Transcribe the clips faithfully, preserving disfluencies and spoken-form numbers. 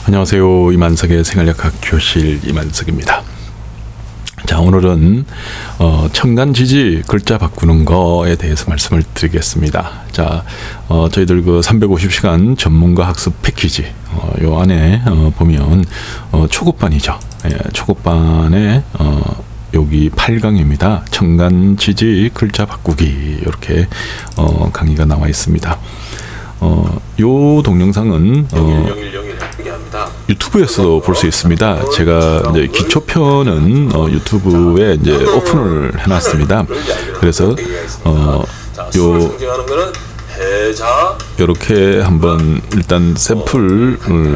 안녕하세요. 이만석의 생활역학 교실 이만석입니다. 자, 오늘은 어, 청간지지 글자 바꾸는 거에 대해서 말씀을 드리겠습니다. 자, 어, 저희들 그 삼백오십 시간 전문가 학습 패키지 어, 요 안에 어, 보면 어, 초급반이죠. 예, 초급반에 어, 여기 팔 강입니다. 청간지지 글자 바꾸기 이렇게 어, 강의가 나와 있습니다. 어, 요 동영상은 어, 유튜브에서도 볼 수 있습니다. 제가 이제 기초편은 어, 유튜브에 이제 오픈을 해놨습니다. 그래서 어, 요 이렇게 한번 일단 샘플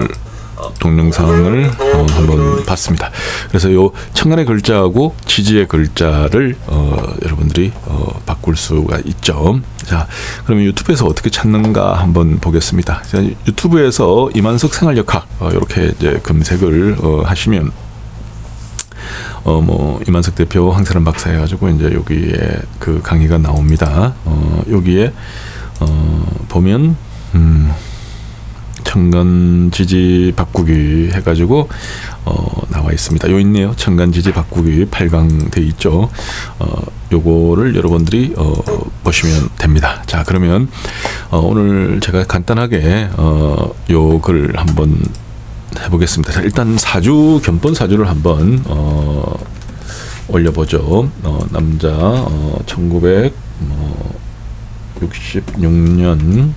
동영상을 어, 한번 봤습니다. 그래서 요 청간의 글자하고 지지의 글자를 어, 여러분들이 어, 바꿀 수가 있죠. 자, 그러면 유튜브에서 어떻게 찾는가 한번 보겠습니다. 자, 유튜브에서 이만석 생활역학 어, 이렇게 이제 검색을 어, 하시면 어, 뭐 이만석 대표 황세란 박사 해가지고 이제 여기에 그 강의가 나옵니다. 어, 여기에 어, 보면 음. 청간지지 바꾸기 해가지고 어, 나와 있습니다. 요 있네요. 청간지지 바꾸기 팔 강 돼 있죠. 어, 요거를 여러분들이 어, 보시면 됩니다. 자, 그러면 어, 오늘 제가 간단하게 어, 요 글 한번 해보겠습니다. 자, 일단 사주 견본 사주를 한번 어, 올려보죠. 어, 남자 어, 천구백육십육 년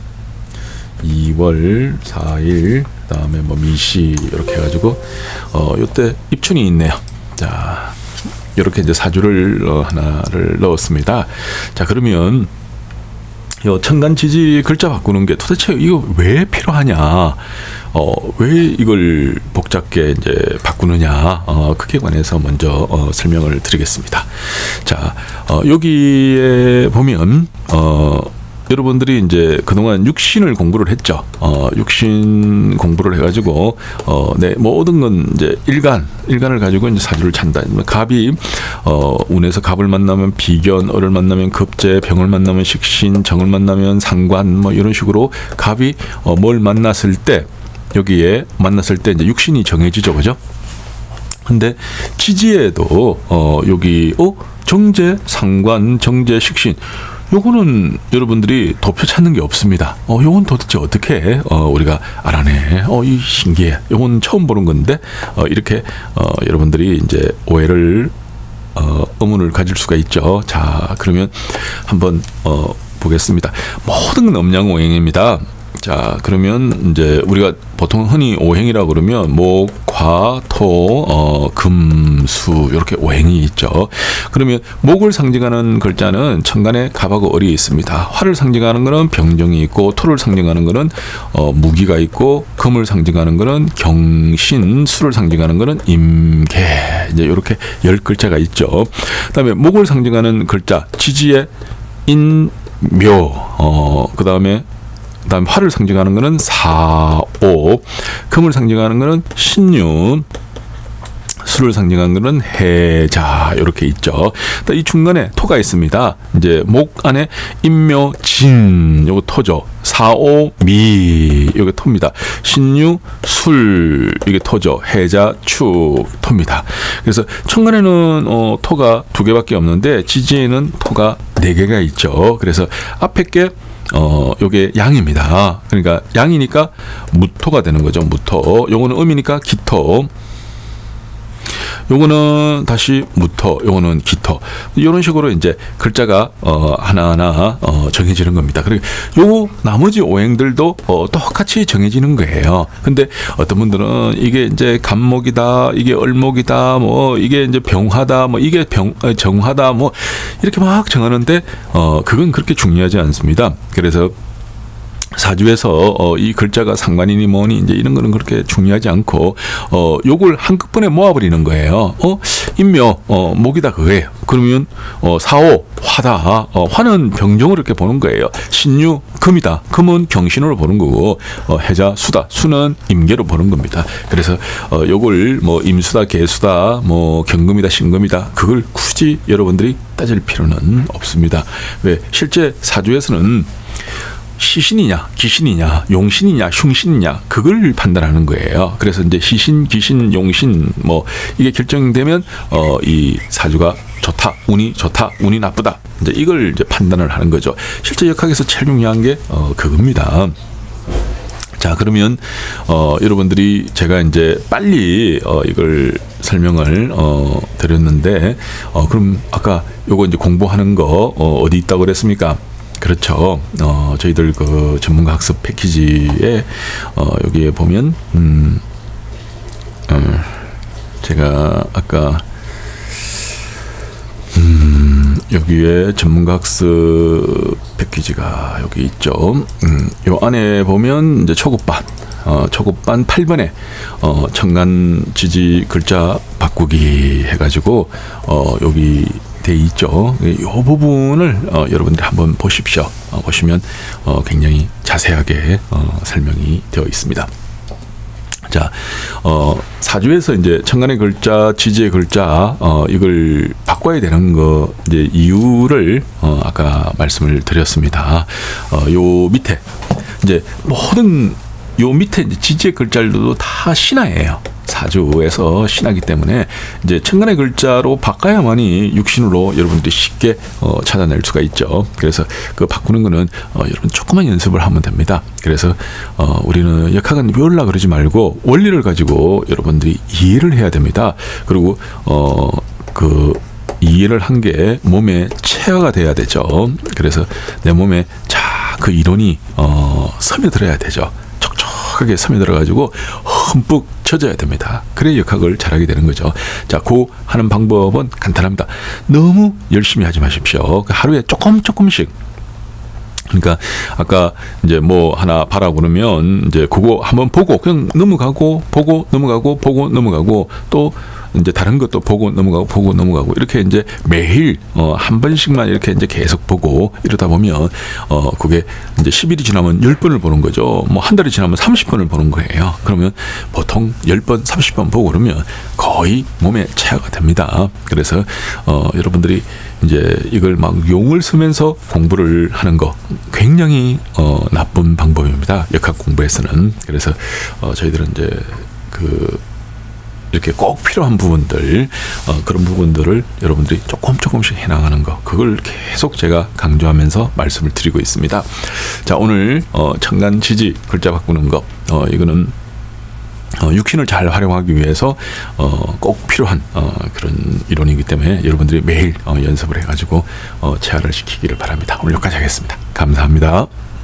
이월 사일 그다음에 뭐 미시 이렇게 해가지고 어 요때 입춘이 있네요. 자, 이렇게 이제 사주를 어, 하나를 넣었습니다. 자, 그러면 요 청간지지 글자 바꾸는 게 도대체 이거 왜 필요하냐? 어, 왜 이걸 복잡하게 이제 바꾸느냐? 어, 크게 관해서 먼저 어, 설명을 드리겠습니다. 자, 어, 여기에 보면 어. 여러분들이 이제 그동안 육신을 공부를 했죠. 어, 육신 공부를 해가지고, 어, 네, 모든 건 이제 일간, 일간을 가지고 이제 사주를 찬다. 갑이, 어, 운에서 갑을 만나면 비견, 을을 만나면 급제, 병을 만나면 식신, 정을 만나면 상관, 뭐 이런 식으로 갑이, 어, 뭘 만났을 때, 여기에 만났을 때 이제 육신이 정해지죠. 그죠? 근데 지지에도, 어, 여기, 어, 정제, 상관, 정제, 식신, 요거는 여러분들이 도표 찾는 게 없습니다. 어, 요건 도대체 어떻게 어, 우리가 알아내? 어, 이 신기해. 요건 처음 보는 건데 어, 이렇게 어, 여러분들이 이제 오해를 어, 의문을 가질 수가 있죠. 자, 그러면 한번 어, 보겠습니다. 모든 건 음양오행입니다. 자, 그러면 이제 우리가 보통 흔히 오행이라고 그러면 목, 화, 토, 어, 금, 수 이렇게 오행이 있죠. 그러면 목을 상징하는 글자는 천간에 갑하고 을이 있습니다. 화를 상징하는 것은 병정이 있고, 토를 상징하는 것은 어, 무기가 있고, 금을 상징하는 것은 경신, 수를 상징하는 것은 임계. 이제 이렇게 열 글자가 있죠. 그다음에 목을 상징하는 글자 지지의 인, 묘, 어, 그 다음에 그 다음에 화를 상징하는 것은 사오, 금을 상징하는 것은 신유, 수를 상징하는 것은 해자 이렇게 있죠. 이 중간에 토가 있습니다. 이제 목 안에 인묘 진 요거 토죠. 사오 미 요게 토입니다. 신유 술 이게 토죠. 해자 축 토입니다. 그래서 천간에는 어, 토가 두 개밖에 없는데 지지에는 토가 네 개가 있죠. 그래서 앞에 게 어, 요게 양입니다. 그러니까 양이니까 무토가 되는 거죠. 무토. 요거는 음이니까 기토. 요거는 다시 무토, 요거는 기토. 이런 식으로 이제 글자가 어, 하나하나 어, 정해지는 겁니다. 그리고 요 나머지 오행들도 어, 똑같이 정해지는 거예요. 근데 어떤 분들은 이게 이제 간목이다, 이게 을목이다, 뭐 이게 이제 병화다, 뭐 이게 병 정화다, 뭐 이렇게 막 정하는데 어, 그건 그렇게 중요하지 않습니다. 그래서 사주에서 어, 이 글자가 상관이니 뭐니 이제 이런 거는 그렇게 중요하지 않고 어, 요걸 한꺼번에 모아버리는 거예요. 어, 인묘 어, 목이다 그거예요. 그러면 어, 사오 화다. 어, 화는 병정으로 이렇게 보는 거예요. 신유 금이다. 금은 경신으로 보는 거고 어, 해자 수다. 수는 임계로 보는 겁니다. 그래서 어, 요걸 뭐 임수다, 개수다, 뭐 경금이다, 신금이다. 그걸 굳이 여러분들이 따질 필요는 없습니다. 왜 실제 사주에서는 시신이냐, 귀신이냐, 용신이냐, 흉신이냐 그걸 판단하는 거예요. 그래서 이제 시신, 귀신, 용신 뭐 이게 결정되면 어, 이 사주가 좋다, 운이 좋다, 운이 나쁘다. 이제 이걸 이제 판단을 하는 거죠. 실제 역학에서 제일 중요한 게 어, 그겁니다. 자, 그러면 어, 여러분들이 제가 이제 빨리 어, 이걸 설명을 어, 드렸는데 어, 그럼 아까 요거 이제 공부하는 거 어, 어디 있다고 그랬습니까? 그렇죠. 어, 저희들 그 전문가 학습 패키지에 어, 여기에 보면 음, 어, 제가 아까 음, 여기에 전문가 학습 패키지가 여기 있죠. 음, 요 안에 보면 이제 초급반, 어, 초급반 팔 번에 어, 청간 지지 글자 바꾸기 해가지고 어, 여기 돼 있죠. 이 부분을 어, 여러분들이 한번 보십시오. 어, 보시면 어, 굉장히 자세하게 어, 설명이 되어 있습니다. 자, 어, 사주에서 이제 천간의 글자, 지지의 글자, 어, 이걸 바꿔야 되는 거, 이제 이유를, 어, 아까 말씀을 드렸습니다. 어, 요 밑에, 이제 모든, 요 밑에 이제 지지의 글자들도 다 신화예요. 사주에서 신하기 때문에 이제 천간의 글자로 바꿔야만이 육신으로 여러분들이 쉽게 어, 찾아낼 수가 있죠. 그래서 그 바꾸는 거는 어, 여러분 조금만 연습을 하면 됩니다. 그래서 어, 우리는 역학은 외우려 그러지 말고 원리를 가지고 여러분들이 이해를 해야 됩니다. 그리고 어, 그 이해를 한 게 몸에 체화가 돼야 되죠. 그래서 내 몸에 자, 그 이론이 어, 스며들어야 되죠. 촉촉하게 스며들어가지고 흠뻑 젖어야 됩니다. 그래 역학을 잘하게 되는 거죠. 자, 그 하는 방법은 간단합니다. 너무 열심히 하지 마십시오. 하루에 조금 조금씩. 그러니까 아까 이제 뭐 하나 봐라 그러면 이제 그거 한번 보고 그냥 넘어가고 보고 넘어가고 보고 넘어가고 또 이제 다른 것도 보고 넘어가고 보고 넘어가고 이렇게 이제 매일 어 한 번씩만 이렇게 이제 계속 보고 이러다 보면 어 그게 이제 십 일이 지나면 열 번을 보는 거죠. 뭐 한 달이 지나면 삼십 번을 보는 거예요. 그러면 보통 열 번, 삼십 번 보고 그러면 거의 몸에 체화가 됩니다. 그래서 어 여러분들이 이제 이걸 막 용을 쓰면서 공부를 하는 거 굉장히 어 나쁜 방법입니다. 역학 공부에서는. 그래서 어 저희들은 이제 그 이렇게 꼭 필요한 부분들 어, 그런 부분들을 여러분들이 조금 조금씩 해나가는 거 그걸 계속 제가 강조하면서 말씀을 드리고 있습니다. 자, 오늘 어, 천간 지지 글자 바꾸는 거 어, 이거는 어, 육신을 잘 활용하기 위해서 어, 꼭 필요한 어, 그런 이론이기 때문에 여러분들이 매일 어, 연습을 해가지고 어, 체화를 시키기를 바랍니다. 오늘 여기까지 하겠습니다. 감사합니다.